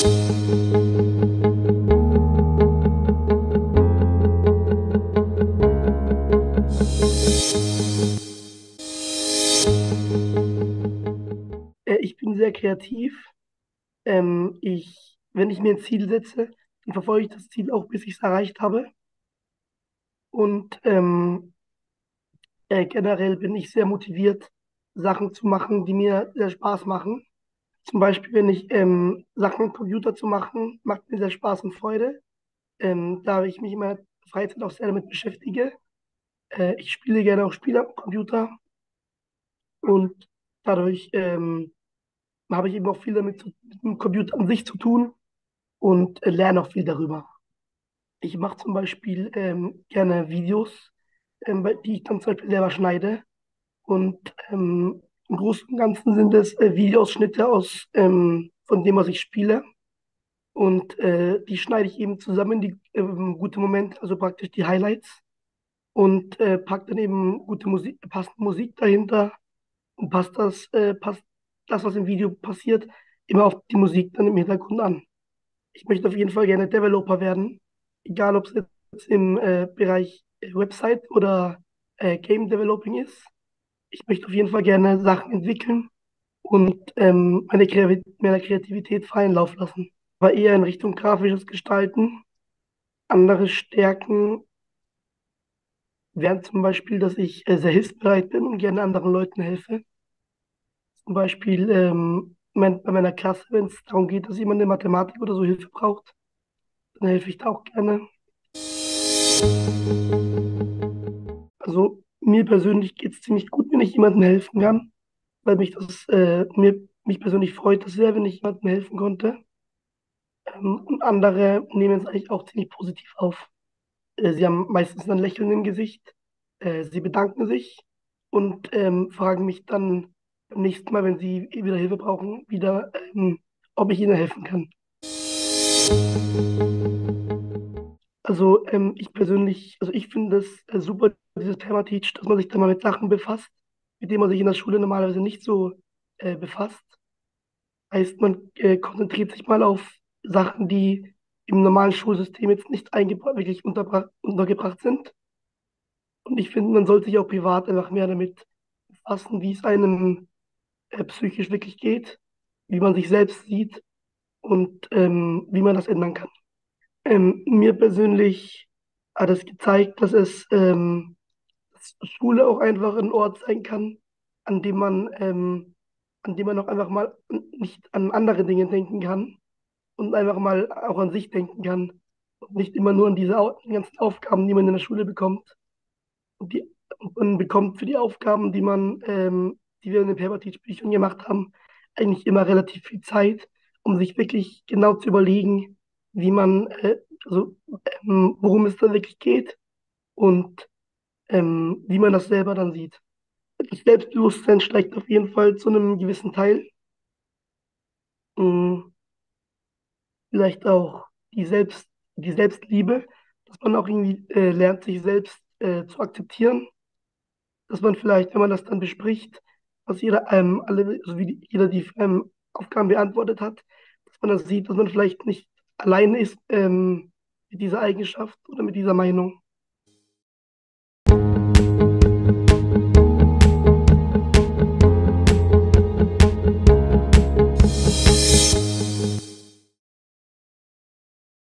Ich bin sehr kreativ. Wenn ich mir ein Ziel setze, dann verfolge ich das Ziel auch, bis ich es erreicht habe. Und generell bin ich sehr motiviert, Sachen zu machen, die mir sehr Spaß machen. Zum Beispiel, wenn ich Sachen am Computer zu machen, macht mir sehr Spaß und Freude, da ich mich in meiner Freizeit auch sehr damit beschäftige. Ich spiele gerne auch Spiele am Computer und dadurch habe ich eben auch viel mit dem Computer an sich zu tun und lerne auch viel darüber. Ich mache zum Beispiel gerne Videos, die ich dann zum Beispiel selber schneide. Und im Großen und Ganzen sind es Videoausschnitte von dem, was ich spiele. Und die schneide ich eben zusammen, die gute Momente, also praktisch die Highlights. Und pack dann eben gute Musik, passende Musik dahinter und passt das, was im Video passiert, immer auf die Musik dann im Hintergrund an. Ich möchte auf jeden Fall gerne Developer werden, egal ob es jetzt im Bereich Website oder Game Developing ist. Ich möchte auf jeden Fall gerne Sachen entwickeln und meine Kreativität freien Lauf lassen. Aber eher in Richtung grafisches Gestalten. Andere Stärken wären zum Beispiel, dass ich sehr hilfsbereit bin und gerne anderen Leuten helfe. Zum Beispiel bei meiner Klasse, wenn es darum geht, dass jemand in Mathematik oder so Hilfe braucht, dann helfe ich da auch gerne. Also mir persönlich geht es ziemlich gut, wenn ich jemandem helfen kann, weil mich persönlich freut das sehr, wenn ich jemandem helfen konnte. Und andere nehmen es eigentlich auch ziemlich positiv auf. Sie haben meistens ein Lächeln im Gesicht, sie bedanken sich und fragen mich dann beim nächsten Mal, wenn sie wieder Hilfe brauchen, ob ich ihnen helfen kann. Also ich finde es super, dieses Permateach, dass man sich da mal mit Sachen befasst, mit denen man sich in der Schule normalerweise nicht so befasst. Heißt, man konzentriert sich mal auf Sachen, die im normalen Schulsystem jetzt nicht wirklich untergebracht sind. Und ich finde, man sollte sich auch privat einfach mehr damit befassen, wie es einem psychisch wirklich geht, wie man sich selbst sieht und wie man das ändern kann. Mir persönlich hat es gezeigt, dass Schule auch einfach ein Ort sein kann, an dem an dem man auch einfach mal nicht an andere Dinge denken kann und einfach mal auch an sich denken kann und nicht immer nur an die ganzen Aufgaben, die man in der Schule bekommt. Und und man bekommt für die Aufgaben, die wir in den Permateach-Büchern gemacht haben, eigentlich immer relativ viel Zeit, um sich wirklich genau zu überlegen, wie man, also, worum es da wirklich geht und wie man das selber dann sieht. Das Selbstbewusstsein steigt auf jeden Fall zu einem gewissen Teil. Mm, Vielleicht auch die Selbstliebe, dass man auch irgendwie lernt, sich selbst zu akzeptieren, dass man vielleicht, wenn man das dann bespricht, was jeder die Aufgaben beantwortet hat, dass man dann sieht, dass man vielleicht nicht alleine ist mit dieser Eigenschaft oder mit dieser Meinung.